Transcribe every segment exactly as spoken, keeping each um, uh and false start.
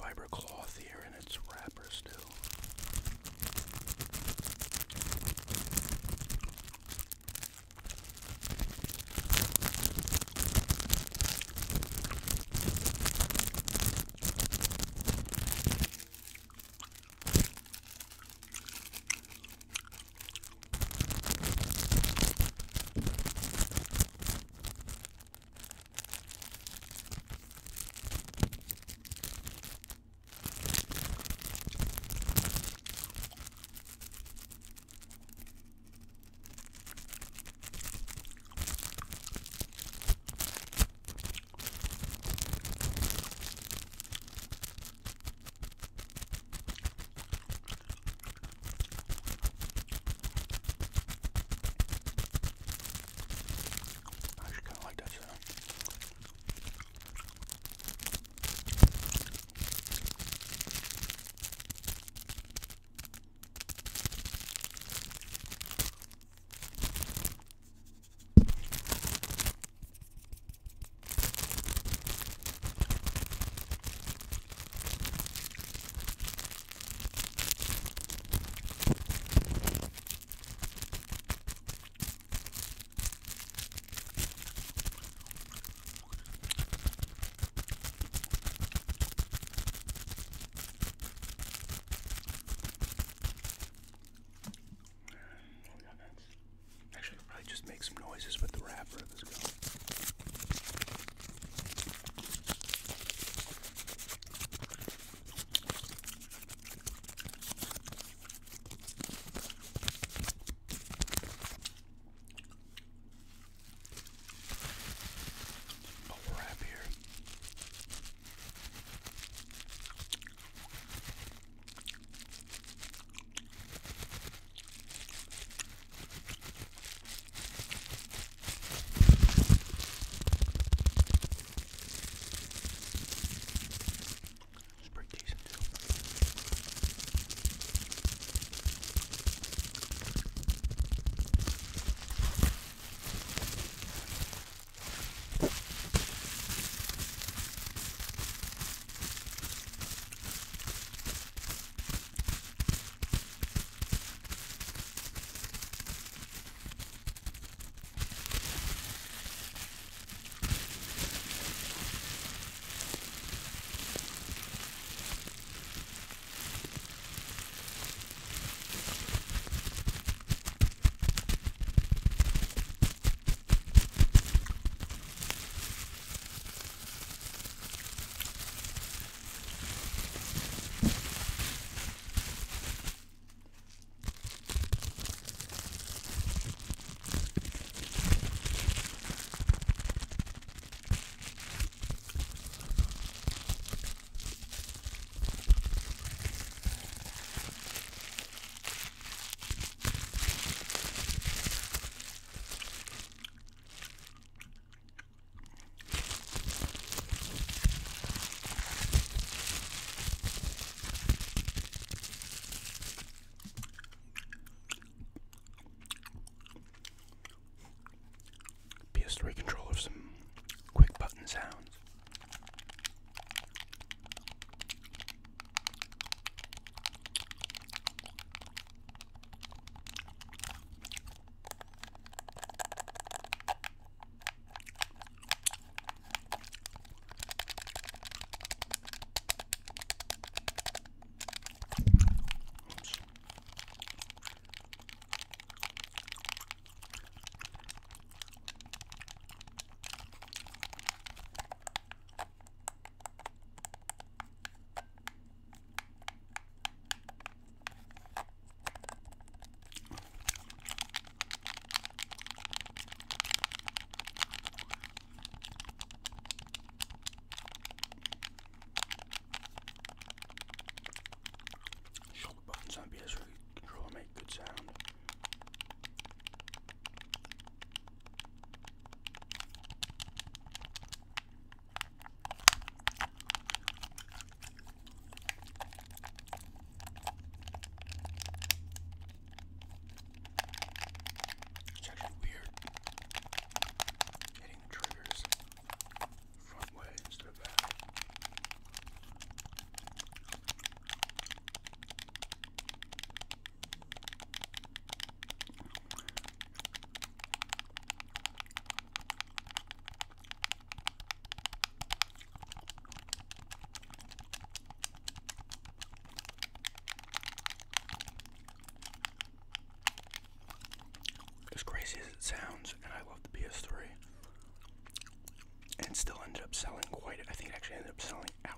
microfiber cloth here in its wrappers too.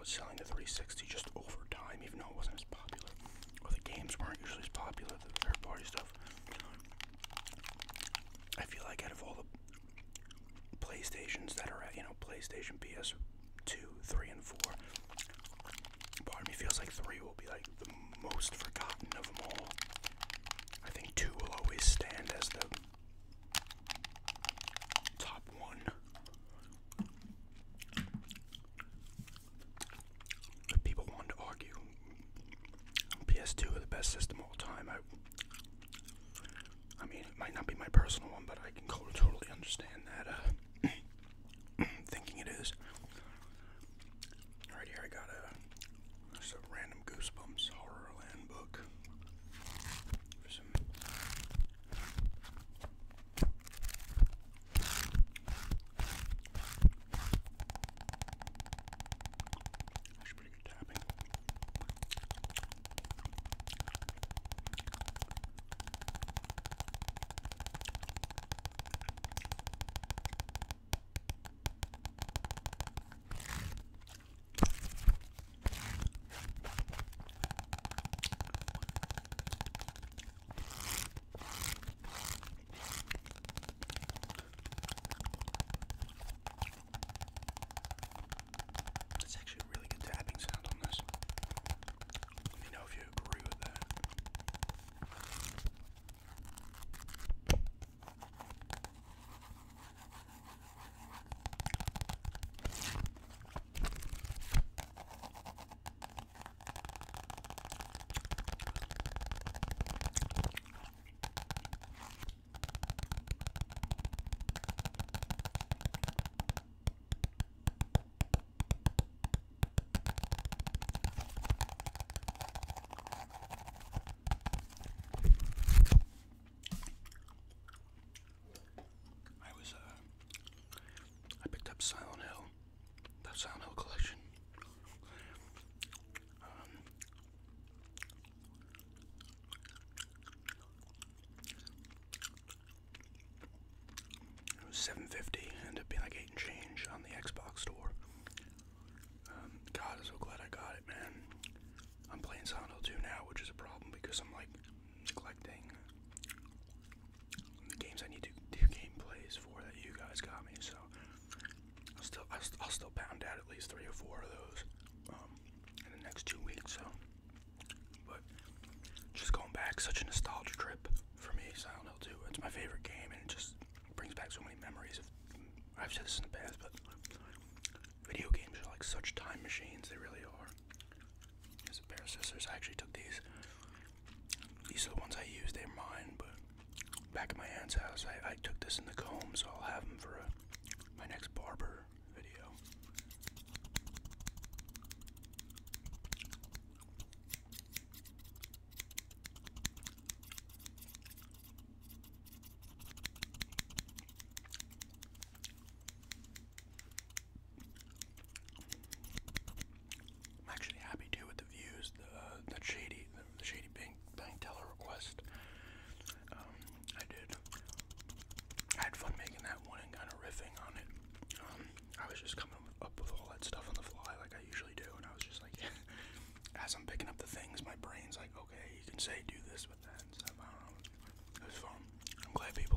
was selling the three sixty just over time, even though it wasn't as popular, or the games weren't usually as popular, the third-party stuff. I feel like out of all the PlayStations that are at, you know, PlayStation, P S two, three, and four, part of me feels like three will be like the most forgotten of them all. I think two will always stand as the top one. If people wanted to argue P S two is the best system of all time, I I mean, it might not be my personal one, but I can totally understand that, uh, thinking it is. Alright, here I got a, just a random Goosebumps Horrorland book. For some... Actually pretty good tapping. That's actually a really good tapping sound on this. Let me know if you agree with that. I was, uh, I picked up Silent Hill, the Silent Hill collection. Um, it was seven fifty, ended up being like eight and change on the Xbox store. Um, God, I'm so glad I got it, man. I'm playing Silent Hill two now, which is a problem because I'm like neglecting the games I need to do gameplays for that you guys got me, so I'll still I'll, st I'll still pound out at least three or four of those um, in the next two weeks. So, but just going back, such a nostalgia trip for me. Silent Hill two, it's my favorite game, and it just brings back so many memories of. I've said this in the past, but video games are like such time machines. They really are. There's a pair of scissors. I actually took these. These are the ones I use. They're mine, but back at my aunt's house, I, I took this in the comb, so I'll have them for a, my next barber video. I'm actually happy too with the views. The uh, that shady, the, the shady bank bank teller request. Um, I did. I had fun making that one and kind of riffing on it. Um, I was just coming up with all that stuff on the fly like I usually do, and I was just like, as I'm picking up the things, my brain's like, okay, you can say do this with that and stuff. I don't know. It was fun. I'm glad people